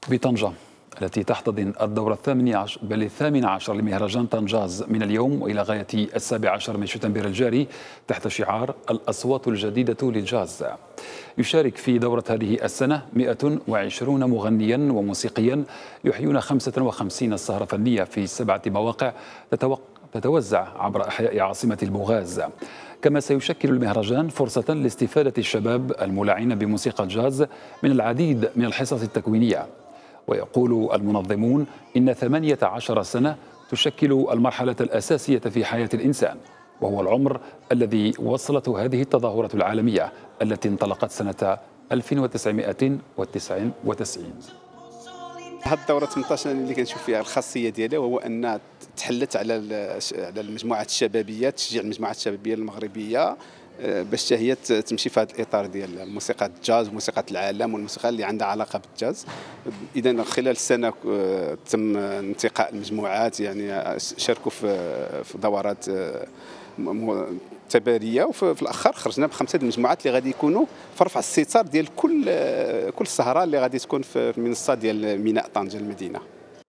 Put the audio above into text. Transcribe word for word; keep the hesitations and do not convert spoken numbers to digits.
بطنجة التي تحتضن الدورة الثامن عشر بل الثامن عشر لمهرجان طنجاز من اليوم وإلى غاية السابع عشر من شتنبر الجاري تحت شعار الأصوات الجديدة للجاز. يشارك في دورة هذه السنة مئة وعشرون مغنيا وموسيقيا يحيون خمسة وخمسين سهرة فنية في سبعة مواقع تتوزع عبر أحياء عاصمة البوغاز. كما سيشكل المهرجان فرصة لاستفادة الشباب المولعين بموسيقى الجاز من العديد من الحصص التكوينية. ويقول المنظمون إن ثمانية عشر سنة تشكل المرحلة الأساسية في حياة الإنسان، وهو العمر الذي وصلته هذه التظاهرة العالمية التي انطلقت سنة ألف وتسعمئة وتسعة وتسعين. هذه الدورة ثمنطاش اللي كنشوف فيها الخاصية ديالها وهو أنها تحلت على على المجموعات الشبابية، تشجيع المجموعات الشبابية المغربية باش هي تمشي في هذا الاطار ديال الموسيقى الجاز وموسيقى العالم والموسيقى اللي عندها علاقه بالجاز. اذا خلال السنه تم انتقاء المجموعات، يعني شاركوا في في دورات تباريه، وفي الاخر خرجنا بخمسه المجموعات اللي غادي يكونوا في رفع الستار ديال كل كل السهره اللي غادي تكون في المنصه ديال ميناء طنجه المدينه.